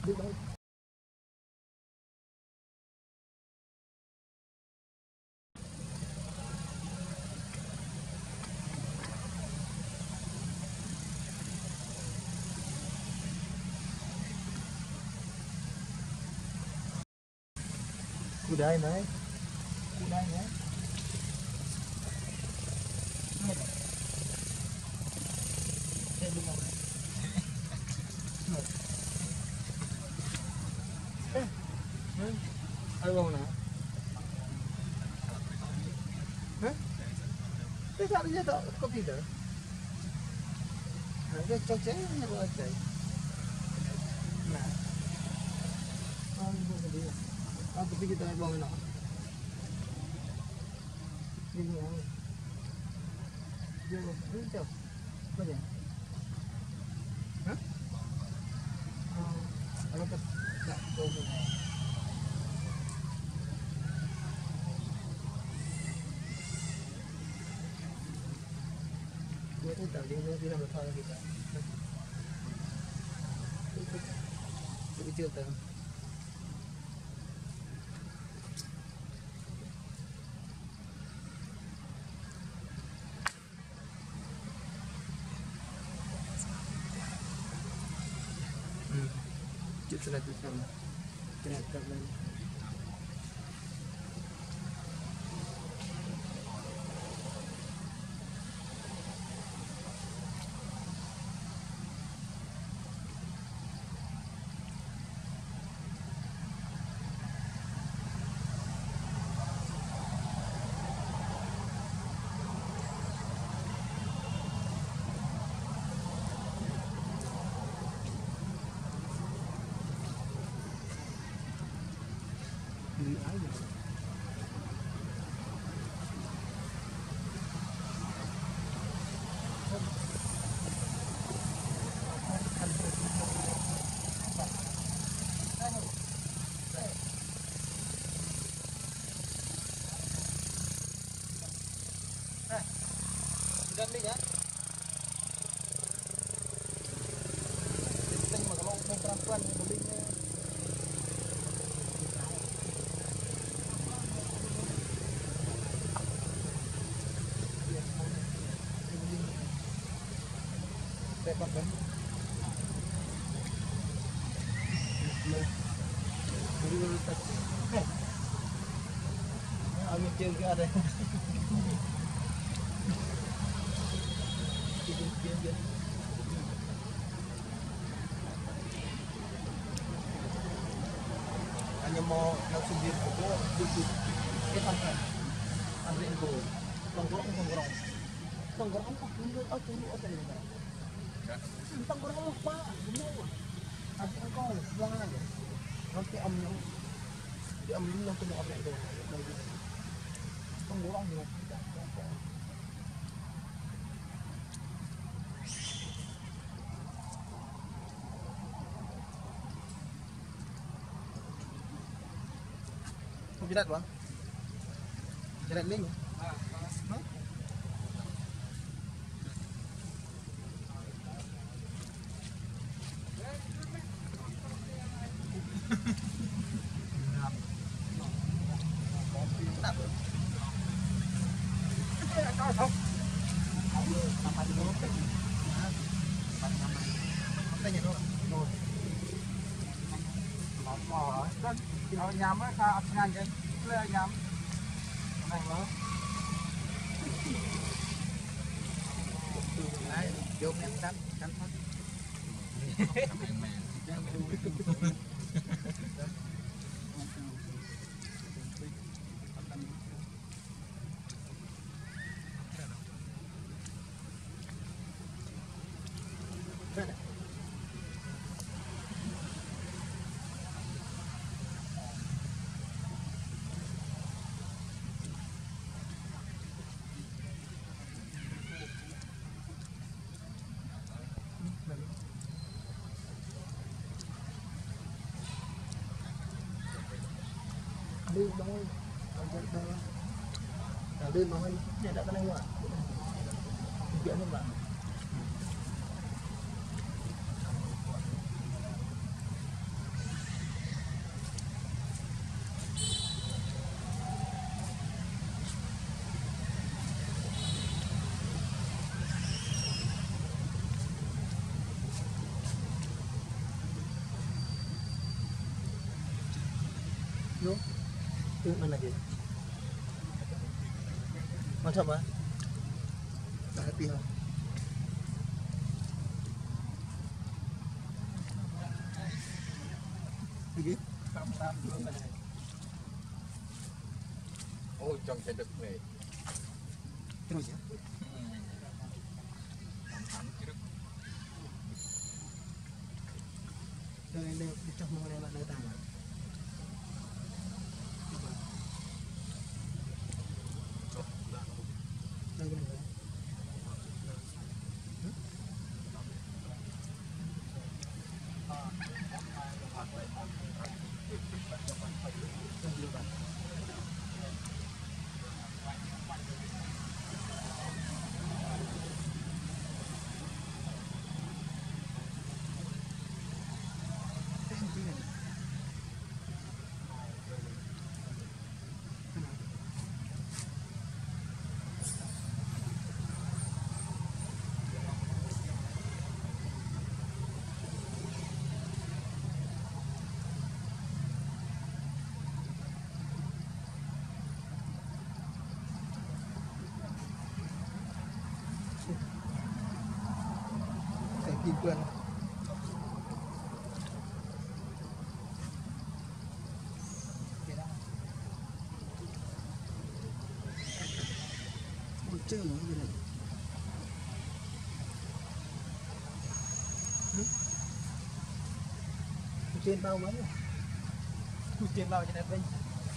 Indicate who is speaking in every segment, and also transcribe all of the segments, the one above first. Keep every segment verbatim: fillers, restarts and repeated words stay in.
Speaker 1: Kudai này, kudai này. Ai bông nè? Hả? Cái sao đi đó có gì đó? Cái cho chế như vậy vậy. Nè. Không có gì. Aku pergi kita buang nak. Ini yang. Dia ni tu. Apa dia? Hah? Oh, kalau tak tak tahu. Dia tu tak dia dia nak bertahan kita. Itu kecil tu. Chụp sẽ là từ phần cái này cầm lên. Đi ái rồi. Gần đi nhá. Tình mà kalau mau perempuan belinya Hãy subscribe cho kênh Ghiền Mì Gõ để không Tentang orang lupa, semua. Ada kau buang aja. Nanti am yang, di am yang kena apa itu? Tentang orang ni. Kau jerat bang? Jerat link? Ah. Kalau nyam á, sao ngang cái lê nham này mà đấy vô em cắn cắn hết đi bông ơi, còn đi bông ơi, này đã có này rồi, chuyện không bạn? luôn từ mana dia macam apa tak happy lah okay
Speaker 2: oh trong cái đực này
Speaker 1: terus ya Đây đây trong mong này là nơi tàng đây bên này Kim Tuân ôi chơi như này trên bao mấy trên bao trên này bên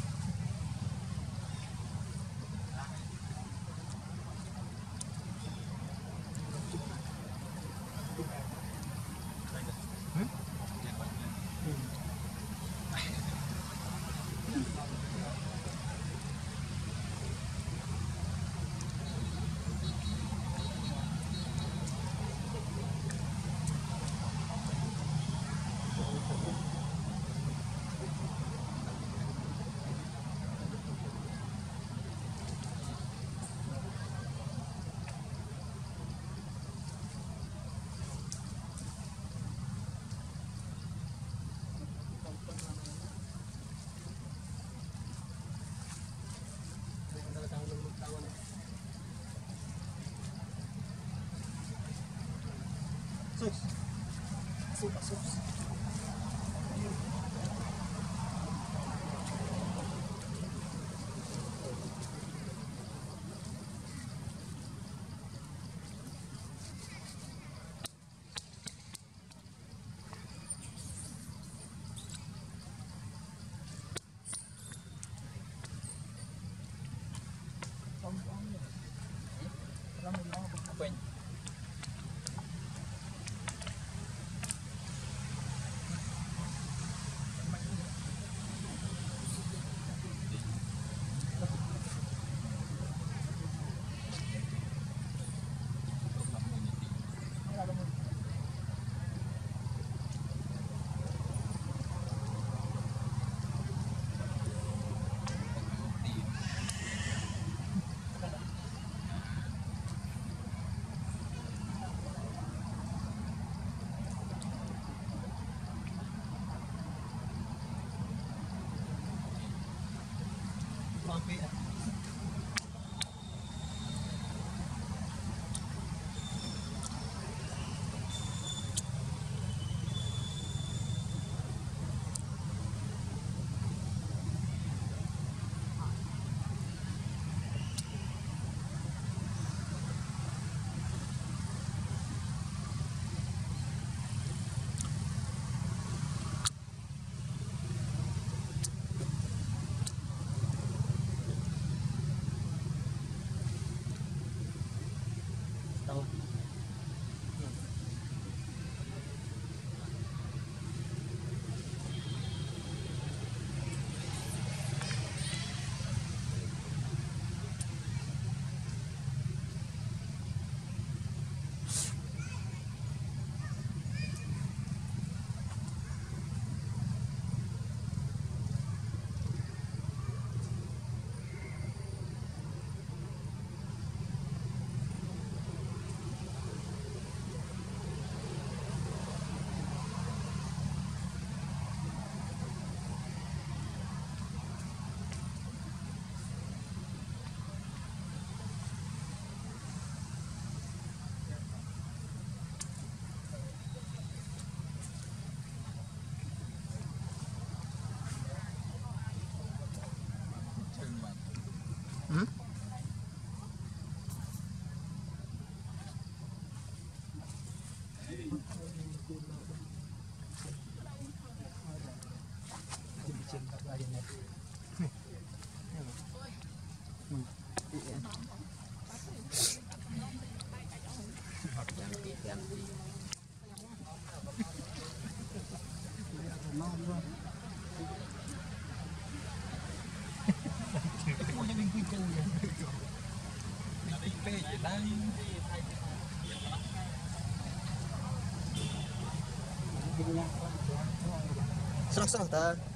Speaker 1: sus sus sus
Speaker 2: quên
Speaker 1: Serah-serah ta.